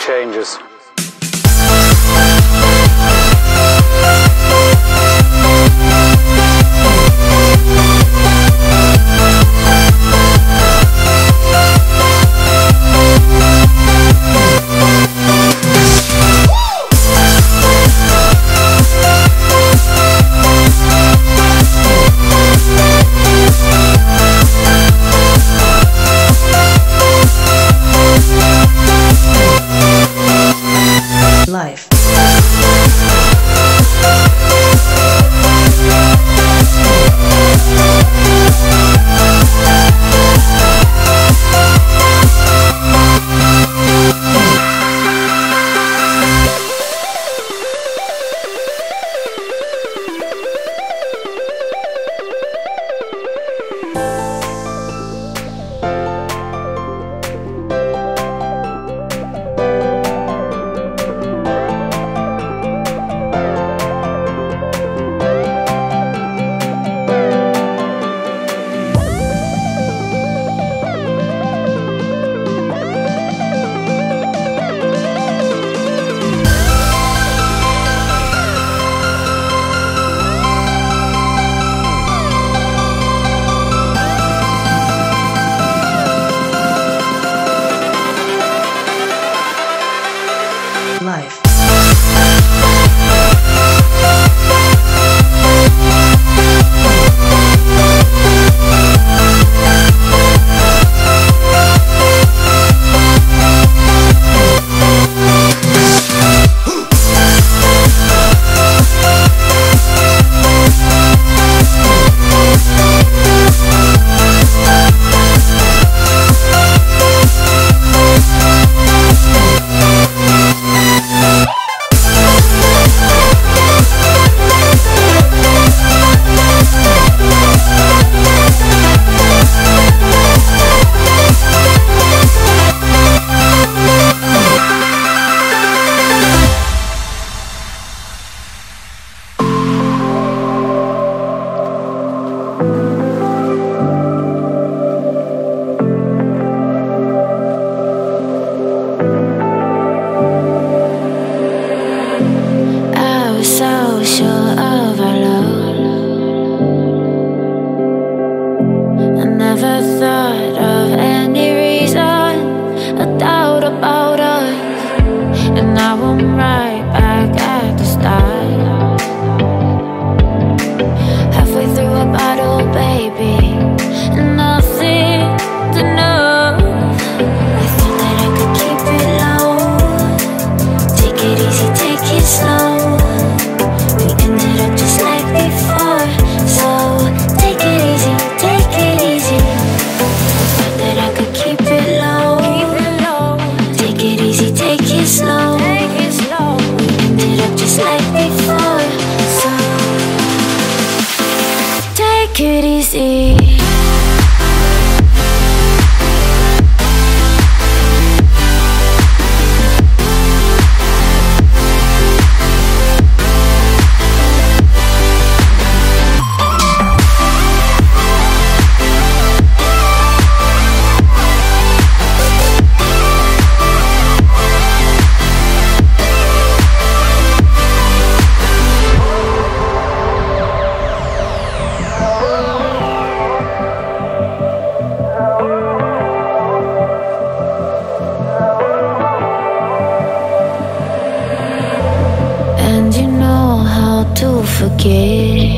changes. Life. Life. So sure of our love, I never thought of any reason, a doubt about us, and now I'm right back at the start. Halfway through a bottle, baby, and nothing to know. I thought that I could keep it low, take it easy, take it slow. Just like before, so take it easy, take it easy. Thought that I could keep it low, take it easy, take it slow. We ended up just like before, so take it easy. And you know how to forget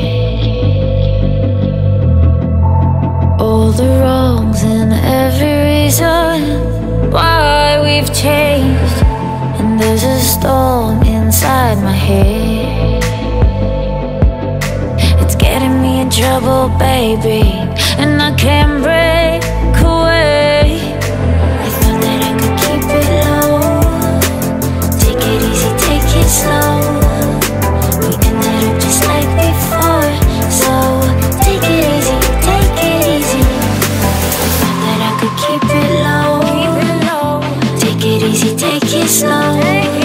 all the wrongs and every reason why we've changed. And there's a storm inside my head, it's getting me in trouble, baby, and I can't break away. I thought that I could keep it low, take it easy, take it slow. We ended up just like before, so take it easy, take it easy. I thought that I could keep it low, take it easy, take it slow.